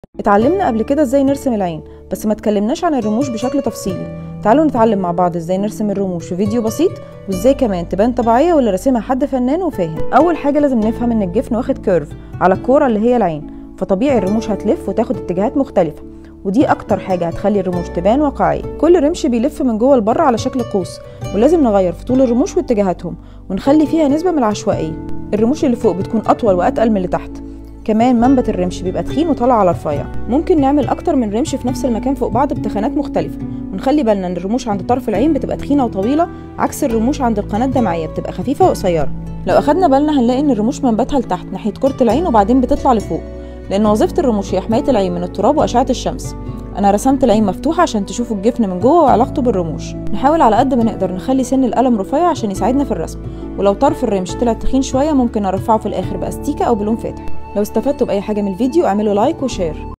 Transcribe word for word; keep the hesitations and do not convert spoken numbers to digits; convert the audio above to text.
اتعلمنا قبل كده ازاي نرسم العين، بس ما اتكلمناش عن الرموش بشكل تفصيلي. تعالوا نتعلم مع بعض ازاي نرسم الرموش في فيديو بسيط، وازاي كمان تبان طبيعية واللي راسمها حد فنان وفاهم. اول حاجة لازم نفهم ان الجفن واخد كيرف على الكورة اللي هي العين، فطبيعي الرموش هتلف وتاخد اتجاهات مختلفة، ودي اكتر حاجة هتخلي الرموش تبان واقعية. كل رمش بيلف من جوه لبره على شكل قوس، ولازم نغير في طول الرموش واتجاهاتهم ونخلي فيها نسبة من العشوائية. الرموش اللي فوق بتكون اطول واتقل من اللي تحت، كمان منبت الرمش بيبقى تخين وطالع على رفيع. ممكن نعمل اكتر من رمش في نفس المكان فوق بعض بتخانات مختلفه، ونخلي بالنا ان الرموش عند طرف العين بتبقى تخينه وطويله، عكس الرموش عند القناه الدمعيه بتبقى خفيفه وقصيره. لو اخدنا بالنا هنلاقي ان الرموش منبتها لتحت ناحيه كره العين وبعدين بتطلع لفوق، لان وظيفه الرموش هي حمايه العين من التراب واشعه الشمس. انا رسمت العين مفتوحه عشان تشوفوا الجفن من جوه وعلاقته بالرموش. نحاول على قد ما نقدر نخلي سن القلم رفيع عشان يساعدنا في الرسم، ولو طرف الرمش طلع تخين شويه ممكن نرفعه في الاخر باستيكه او بلون فاتح. لو استفدتوا باي حاجه من الفيديو اعملوا لايك وشير.